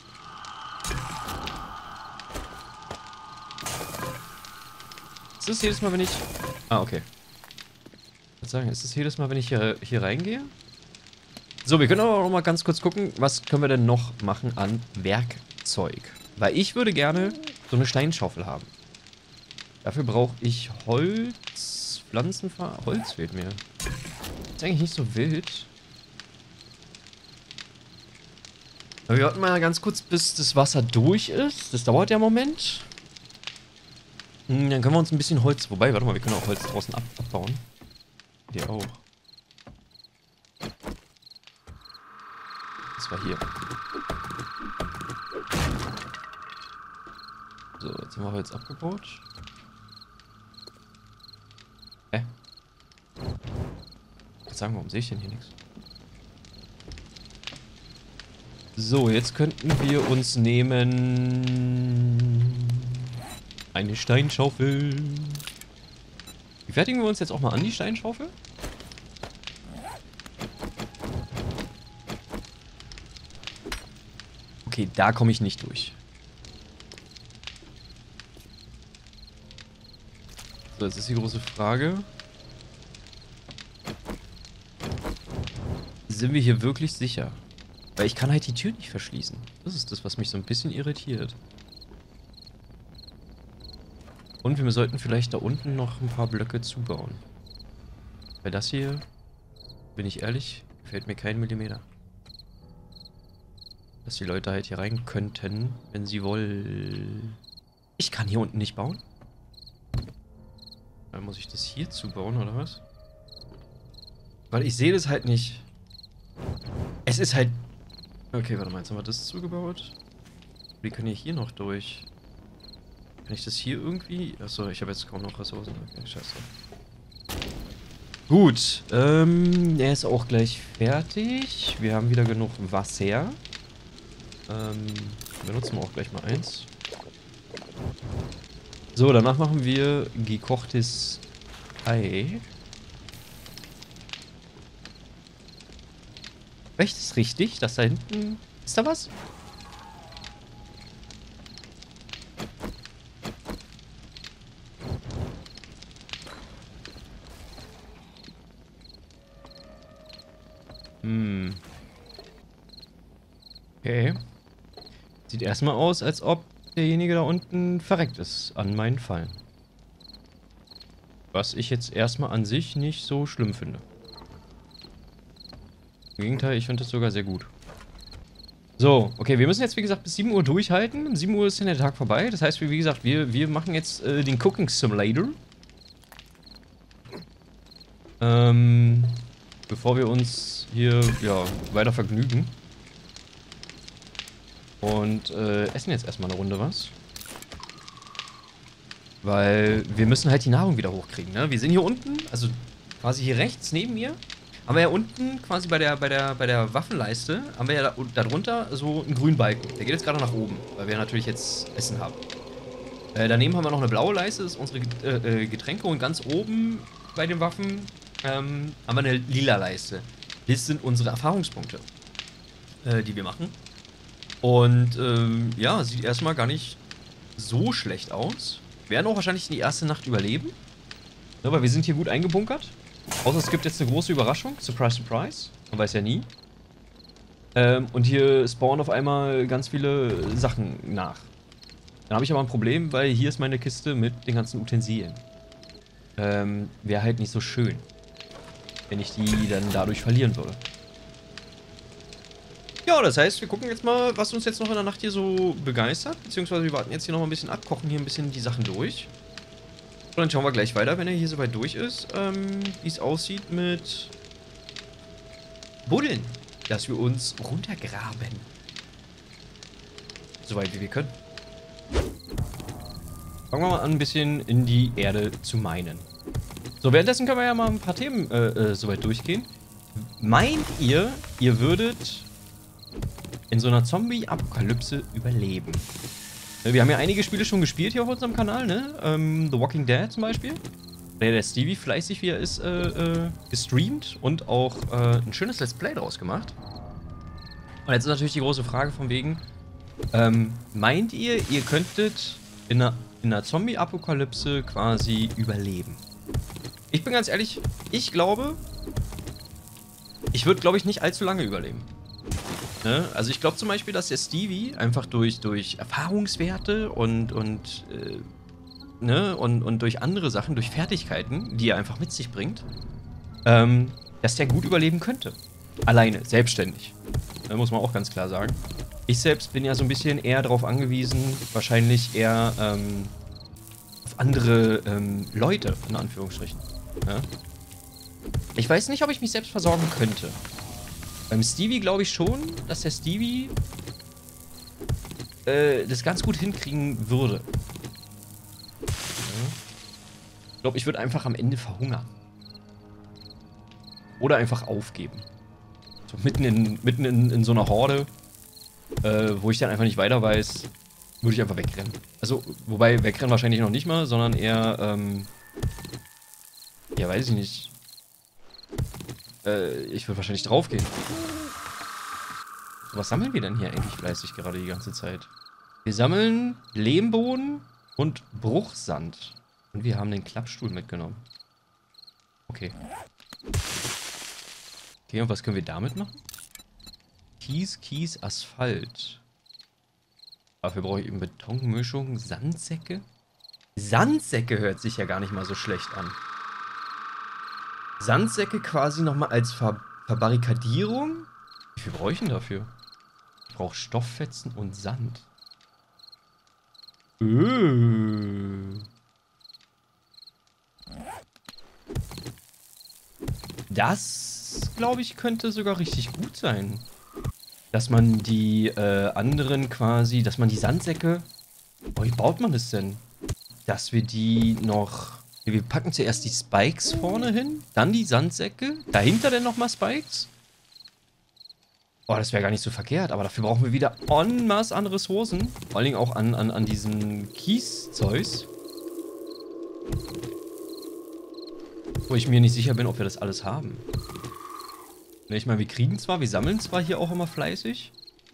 Ist das jedes Mal, wenn ich... Ah, okay. Ich würde sagen, ist das jedes Mal, wenn ich hier reingehe? So, wir können aber noch mal ganz kurz gucken, was können wir denn noch machen an Werkzeug. Weil ich würde gerne so eine Steinschaufel haben. Dafür brauche ich Holz, Holz fehlt mir. Ist eigentlich nicht so wild. Aber wir warten mal ganz kurz, bis das Wasser durch ist. Das dauert ja einen Moment. Dann können wir uns ein bisschen Holz... Wobei, warte mal, wir können auch Holz draußen abbauen. Hier auch. Das war hier. So, jetzt haben wir Holz abgebaut. Hä? Ich kann sagen, warum sehe ich denn hier nichts? So, jetzt könnten wir uns nehmen... Eine Steinschaufel. Fertigen wir uns jetzt auch mal an, die Steinschaufel. Okay, da komme ich nicht durch. So, jetzt ist die große Frage. Sind wir hier wirklich sicher? Weil ich kann halt die Tür nicht verschließen. Das ist das, was mich so ein bisschen irritiert. Und wir sollten vielleicht da unten noch ein paar Blöcke zubauen. Weil das hier, bin ich ehrlich, gefällt mir kein Millimeter. Dass die Leute halt hier rein könnten, wenn sie wollen. Ich kann hier unten nicht bauen? Dann muss ich das hier zubauen, oder was? Weil ich sehe das halt nicht. Es ist halt... Okay, warte mal, jetzt haben wir das zugebaut. Wie können wir hier noch durch? Kann ich das hier irgendwie... Achso, ich habe jetzt kaum noch Ressourcen. Okay, scheiße. Gut, er ist auch gleich fertig. Wir haben wieder genug Wasser. Benutzen wir auch gleich mal eins. So, danach machen wir gekochtes Ei. Vielleicht ist es richtig, dass da hinten... Ist da was? Okay. Sieht erstmal aus, als ob derjenige da unten verreckt ist an meinen Fallen. Was ich jetzt erstmal an sich nicht so schlimm finde. Im Gegenteil, ich finde das sogar sehr gut. So, okay, wir müssen jetzt wie gesagt bis 7 Uhr durchhalten. Um 7 Uhr ist dann der Tag vorbei. Das heißt, wie gesagt, wir machen jetzt den Cooking Simulator. Bevor wir uns hier, ja, weiter vergnügen. Und essen jetzt erstmal eine Runde was. Weil wir müssen halt die Nahrung wieder hochkriegen, ne? Wir sind hier unten, also quasi hier rechts neben mir, haben wir ja unten quasi bei der Waffenleiste, haben wir ja darunter so einen grünen Balken. Der geht jetzt gerade nach oben, weil wir natürlich jetzt Essen haben. Daneben haben wir noch eine blaue Leiste, das ist unsere Getränke. Und ganz oben bei den Waffen haben wir eine lila Leiste. Das sind unsere Erfahrungspunkte, die wir machen. Und ja, sieht erstmal gar nicht so schlecht aus. Wir werden auch wahrscheinlich die erste Nacht überleben. Ja, weil wir sind hier gut eingebunkert. Außer es gibt jetzt eine große Überraschung. Surprise, surprise. Man weiß ja nie. Und hier spawnen auf einmal ganz viele Sachen nach. Dann habe ich aber ein Problem, weil hier ist meine Kiste mit den ganzen Utensilien. Wäre halt nicht so schön, wenn ich die dann dadurch verlieren würde. Ja, das heißt, wir gucken jetzt mal, was uns jetzt noch in der Nacht hier so begeistert. Beziehungsweise wir warten jetzt hier noch ein bisschen ab, kochen hier ein bisschen die Sachen durch. Und dann schauen wir gleich weiter, wenn er hier soweit durch ist, wie es aussieht mit Buddeln, dass wir uns runtergraben. Soweit wie wir können. Fangen wir mal an, ein bisschen in die Erde zu minen. So, währenddessen können wir ja mal ein paar Themen soweit durchgehen. Meint ihr, ihr würdet in so einer Zombie-Apokalypse überleben? Wir haben ja einige Spiele schon gespielt hier auf unserem Kanal, ne? The Walking Dead zum Beispiel. Der Stevie fleißig, wie er ist, gestreamt und auch ein schönes Let's Play draus gemacht. Und jetzt ist natürlich die große Frage von wegen, meint ihr, ihr könntet in einer Zombie-Apokalypse quasi überleben? Ich bin ganz ehrlich, ich glaube, ich würde, glaube ich, nicht allzu lange überleben. Ne? Also ich glaube zum Beispiel, dass der Stevie einfach durch Erfahrungswerte und durch andere Sachen, durch Fertigkeiten, die er einfach mit sich bringt, dass der gut überleben könnte. Alleine, selbstständig. Da muss man auch ganz klar sagen. Ich selbst bin ja so ein bisschen eher darauf angewiesen, wahrscheinlich eher auf andere Leute, in Anführungsstrichen. Ja? Ich weiß nicht, ob ich mich selbst versorgen könnte. Beim Stevie glaube ich schon, dass der Stevie das ganz gut hinkriegen würde. Ja. Ich glaube, ich würde einfach am Ende verhungern. Oder einfach aufgeben. So mitten in so einer Horde, wo ich dann einfach nicht weiter weiß, würde ich einfach wegrennen. Also, wobei wegrennen wahrscheinlich noch nicht mal, sondern eher Ja, weiß ich nicht. Ich würde wahrscheinlich draufgehen. Was sammeln wir denn hier eigentlich fleißig gerade die ganze Zeit? Wir sammeln Lehmboden und Bruchsand. Und wir haben den Klappstuhl mitgenommen. Okay. Okay, und was können wir damit machen? Kies, Asphalt. Dafür brauche ich eben Betonmischung, Sandsäcke. Sandsäcke hört sich ja gar nicht mal so schlecht an. Sandsäcke quasi nochmal als Verbarrikadierung? Wie viel brauche ich denn dafür? Ich brauche Stofffetzen und Sand. Das, glaube ich, könnte sogar richtig gut sein. Dass man die anderen quasi, dass man die Sandsäcke... Oh, wie baut man das denn? Dass wir die noch... Wir packen zuerst die Spikes vorne hin, dann die Sandsäcke, dahinter dann nochmal Spikes. Oh, das wäre gar nicht so verkehrt, aber dafür brauchen wir wieder en masse an Ressourcen. Vor allen Dingen auch an diesem Kies-Zeugs. Wo ich mir nicht sicher bin, ob wir das alles haben. Ich meine, wir sammeln zwar hier auch immer fleißig.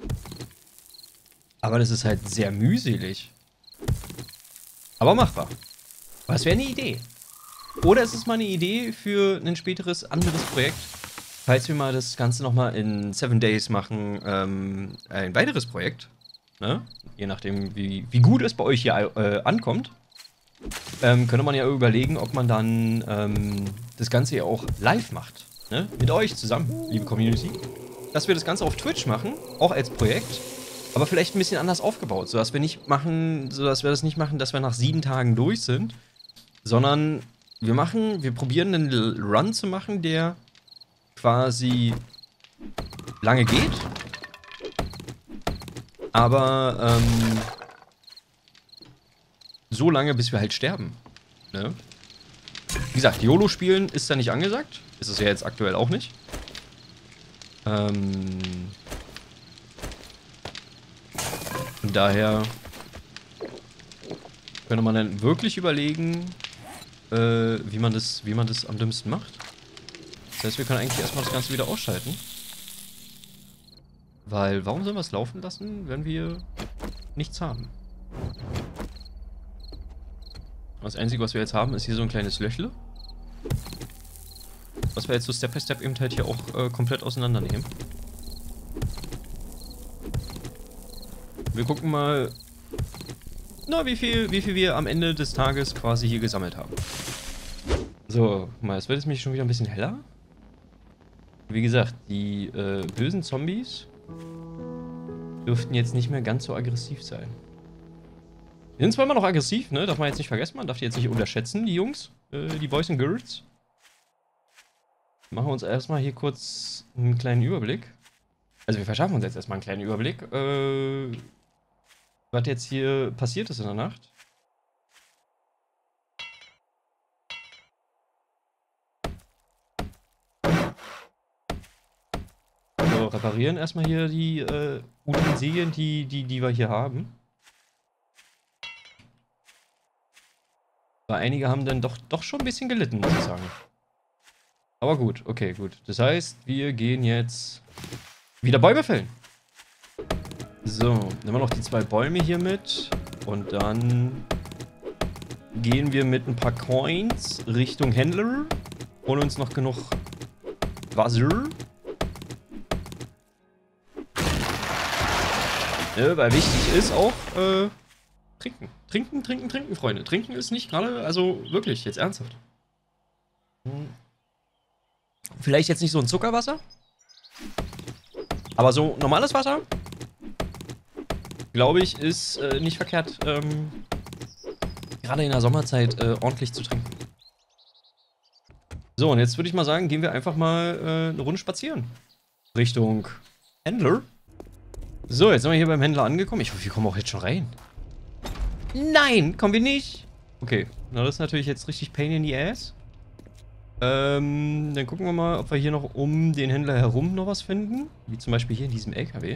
Aber das ist halt sehr mühselig. Aber machbar. Aber es wäre eine Idee. Oder es ist mal eine Idee für ein späteres anderes Projekt. Falls wir mal das Ganze nochmal in 7 Days machen, ein weiteres Projekt. Ne? Je nachdem, wie gut es bei euch hier ankommt. Könnte man ja überlegen, ob man dann das Ganze ja auch live macht. Ne? Mit euch zusammen, liebe Community. Dass wir das Ganze auf Twitch machen, auch als Projekt. Aber vielleicht ein bisschen anders aufgebaut, sodass wir das nicht machen, dass wir nach 7 Tagen durch sind. Sondern wir probieren einen Run zu machen, der quasi lange geht. Aber so lange, bis wir halt sterben. Ne? Wie gesagt, YOLO spielen ist da nicht angesagt. Ist es ja jetzt aktuell auch nicht. Und daher könnte man dann wirklich überlegen, wie man das am dümmsten macht. Das heißt, wir können eigentlich erstmal das Ganze wieder ausschalten. Weil, warum sollen wir es laufen lassen, wenn wir nichts haben? Das Einzige, was wir jetzt haben, ist hier so ein kleines Löchle. Was wir jetzt so Step by Step eben halt hier auch komplett auseinandernehmen. Wir gucken mal, na, wie viel wir am Ende des Tages quasi hier gesammelt haben. So, guck mal, jetzt wird es mich schon wieder ein bisschen heller. Wie gesagt, die bösen Zombies dürften jetzt nicht mehr ganz so aggressiv sein. Die sind zwar immer noch aggressiv, ne? Darf man jetzt nicht vergessen, man darf die jetzt nicht unterschätzen, die Jungs, die Boys and Girls. Machen wir uns erstmal hier kurz einen kleinen Überblick. Also wir verschaffen uns jetzt erstmal einen kleinen Überblick, was jetzt hier passiert ist in der Nacht. So, reparieren erstmal hier die Utensilien, die wir hier haben. Weil einige haben dann doch schon ein bisschen gelitten, muss ich sagen. Aber gut, okay, gut. Das heißt, wir gehen jetzt wieder Bäume fällen. So, nehmen wir noch die 2 Bäume hier mit. Und dann gehen wir mit ein paar Coins Richtung Händler. Holen uns noch genug Wasser. Weil wichtig ist auch, trinken. Trinken, Freunde. Trinken ist nicht gerade, also wirklich, jetzt ernsthaft. Vielleicht jetzt nicht so ein Zuckerwasser. Aber so normales Wasser, glaube ich, ist nicht verkehrt, gerade in der Sommerzeit ordentlich zu trinken. So, und jetzt würde ich mal sagen, gehen wir einfach mal eine Runde spazieren. Richtung Händler. So, jetzt sind wir hier beim Händler angekommen. Ich hoffe, wir kommen auch jetzt schon rein. Nein, kommen wir nicht. Okay, na, das ist natürlich jetzt richtig Pain in the Ass. Dann gucken wir mal, ob wir hier noch um den Händler herum noch was finden. Wie zum Beispiel hier in diesem LKW.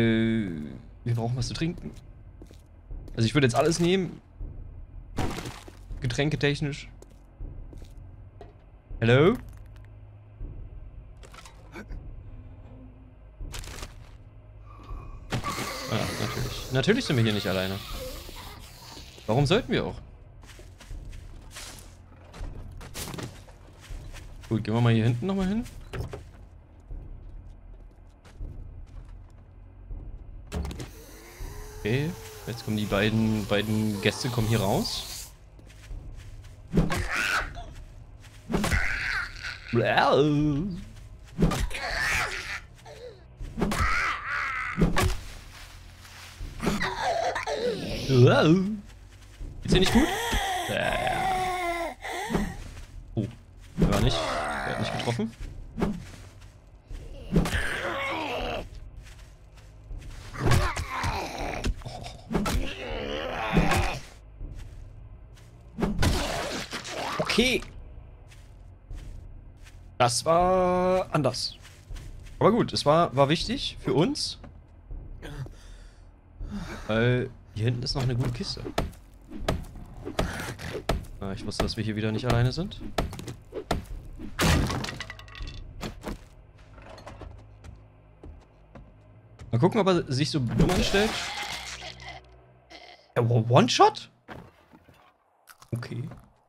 Weil wir brauchen was zu trinken. Also ich würde jetzt alles nehmen. getränketechnisch. Hello? Ah, natürlich. Natürlich sind wir hier nicht alleine. Warum sollten wir auch? Gut, gehen wir mal hier hinten nochmal hin. Okay, jetzt kommen die beiden Gäste kommen hier raus. Geht's dir nicht gut? Oh, der war nicht. Der hat nicht getroffen. Okay. Das war anders. Aber gut, es war wichtig für uns. Weil hier hinten ist noch eine gute Kiste. Ich wusste, dass wir hier wieder nicht alleine sind. Mal gucken, ob er sich so dumm anstellt. One-Shot? Okay.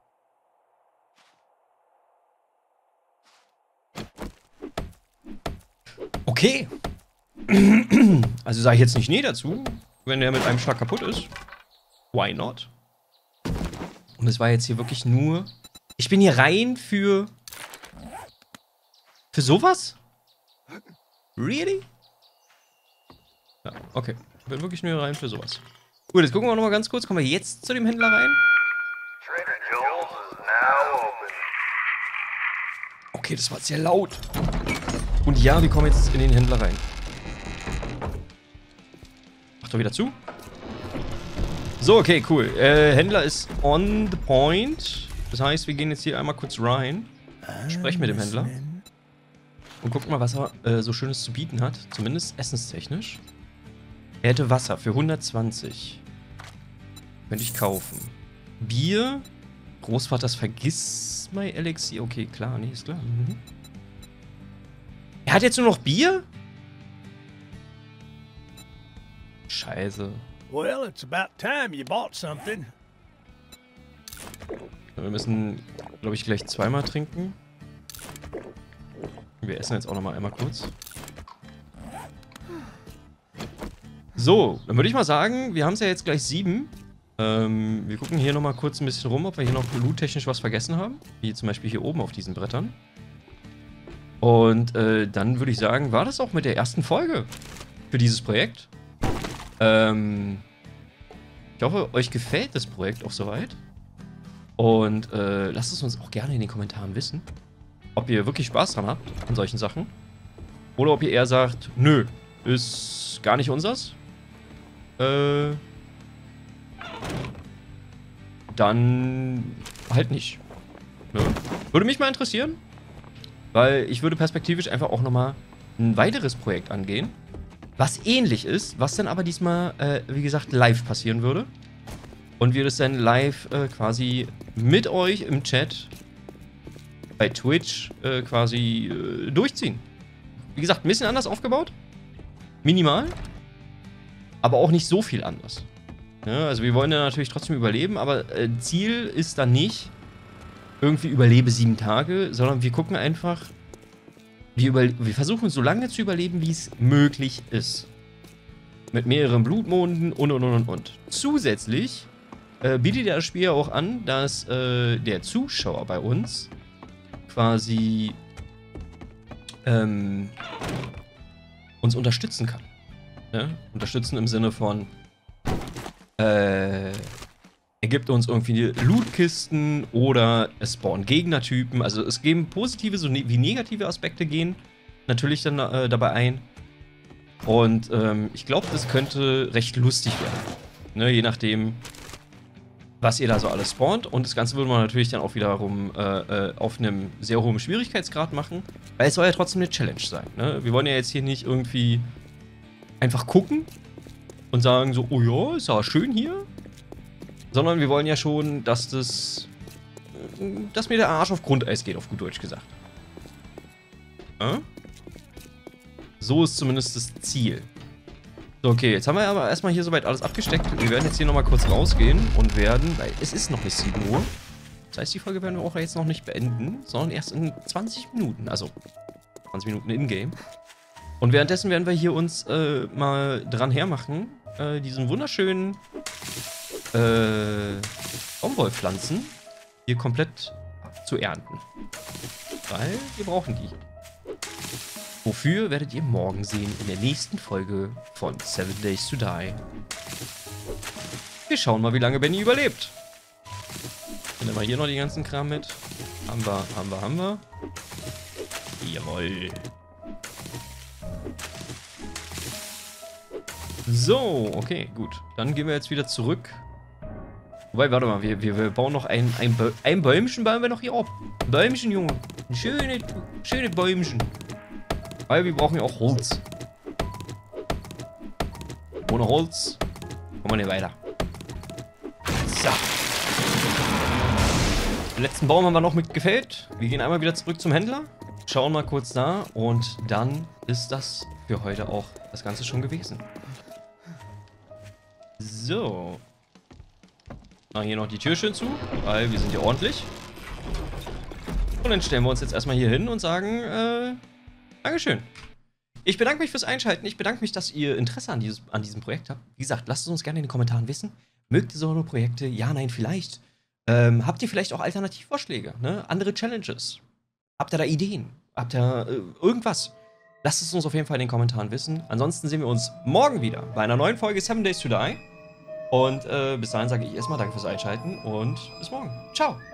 Okay. Also sage ich jetzt nicht nee dazu, wenn der mit einem Schlag kaputt ist. Why not? Und es war jetzt hier wirklich nur... Ich bin hier rein für sowas? Really? Ja, okay. Ich bin wirklich nur rein für sowas. Gut, jetzt gucken wir nochmal ganz kurz. Kommen wir jetzt zu dem Händler rein? Okay, das war sehr laut. Und ja, wir kommen jetzt in den Händler rein. Mach doch wieder zu. So, okay, cool. Händler ist on the point. Das heißt, wir gehen jetzt hier einmal kurz rein. Sprechen mit dem Händler. Und gucken mal, was er so Schönes zu bieten hat. Zumindest essenstechnisch. Er hätte Wasser für 120. Könnte ich kaufen. Bier. Großvaters Vergiss-My-Elixier. Okay, klar. Nee, ist klar. Mhm. Er hat jetzt nur noch Bier? Scheiße. Well, it's about time you bought something. Wir müssen, glaube ich, gleich zweimal trinken. Wir essen jetzt auch noch mal einmal kurz. So, dann würde ich mal sagen, wir haben es ja jetzt gleich 7. Wir gucken hier noch mal kurz ein bisschen rum, ob wir hier noch loottechnisch was vergessen haben. Wie zum Beispiel hier oben auf diesen Brettern. Und dann würde ich sagen, war das auch mit der ersten Folge für dieses Projekt. Ich hoffe, euch gefällt das Projekt auch soweit. Und lasst es uns auch gerne in den Kommentaren wissen, ob ihr wirklich Spaß dran habt an solchen Sachen. Oder ob ihr eher sagt, nö, ist gar nicht unsers. Dann halt nicht. Ne? Würde mich mal interessieren. Weil ich würde perspektivisch einfach auch nochmal ein weiteres Projekt angehen. Was ähnlich ist, was dann aber diesmal, wie gesagt, live passieren würde. Und wir das dann live quasi mit euch im Chat bei Twitch quasi durchziehen. Wie gesagt, ein bisschen anders aufgebaut. Minimal. Aber auch nicht so viel anders. Ja, also wir wollen ja natürlich trotzdem überleben, aber Ziel ist dann nicht irgendwie überlebe 7 Tage, sondern wir gucken einfach, wir versuchen so lange zu überleben, wie es möglich ist. Mit mehreren Blutmonden und. Zusätzlich bietet das Spiel auch an, dass der Zuschauer bei uns quasi uns unterstützen kann. Ja? Unterstützen im Sinne von er gibt uns irgendwie Lootkisten oder es spawnen Gegnertypen. Also es gehen positive wie negative Aspekte gehen natürlich dann dabei ein. Und ich glaube, das könnte recht lustig werden. Ne? Je nachdem, was ihr da so alles spawnt. Und das Ganze würde man natürlich dann auch wiederum auf einem sehr hohen Schwierigkeitsgrad machen. Weil es soll ja trotzdem eine Challenge sein. Ne? Wir wollen ja jetzt hier nicht irgendwie einfach gucken und sagen so, oh ja, ist ja schön hier. Sondern wir wollen ja schon, dass mir der Arsch auf Grundeis geht, auf gut Deutsch gesagt. So ist zumindest das Ziel. So, okay, jetzt haben wir aber erstmal hier soweit alles abgesteckt. Wir werden jetzt hier nochmal kurz rausgehen und werden, weil es ist noch nicht 7 Uhr. Das heißt, die Folge werden wir auch jetzt noch nicht beenden, sondern erst in 20 Minuten. Also 20 Minuten in-game. Und währenddessen werden wir hier uns mal dran hermachen, diesen wunderschönen Baumwollpflanzen hier komplett zu ernten. Weil wir brauchen die. Wofür werdet ihr morgen sehen in der nächsten Folge von 7 Days to Die. Wir schauen mal, wie lange Benny überlebt. Nehmen wir hier noch die ganzen Kram mit. Haben wir. Jawohl. So, okay, gut. Dann gehen wir jetzt wieder zurück. Wobei, warte mal, wir bauen noch ein Bäumchen, bauen wir noch hier auf. Ein Bäumchen, Junge. Ein schöne Bäumchen. Weil wir brauchen ja auch Holz. Ohne Holz kommen wir nicht weiter. So. Den letzten Baum haben wir noch mitgefällt. Wir gehen einmal wieder zurück zum Händler. Schauen mal kurz da. Und dann ist das für heute auch das Ganze schon gewesen. So. Machen hier noch die Tür schön zu, weil wir sind hier ordentlich. Und dann stellen wir uns jetzt erstmal hier hin und sagen, Dankeschön. Ich bedanke mich fürs Einschalten. Ich bedanke mich, dass ihr Interesse an diesem Projekt habt. Wie gesagt, lasst es uns gerne in den Kommentaren wissen. Mögt ihr so Projekte? Ja, nein, vielleicht. Habt ihr vielleicht auch Alternativvorschläge? Ne? Andere Challenges? Habt ihr da Ideen? Habt ihr irgendwas? Lasst es uns auf jeden Fall in den Kommentaren wissen. Ansonsten sehen wir uns morgen wieder bei einer neuen Folge 7 Days to Die. Und bis dahin sage ich erstmal danke fürs Einschalten und bis morgen. Ciao.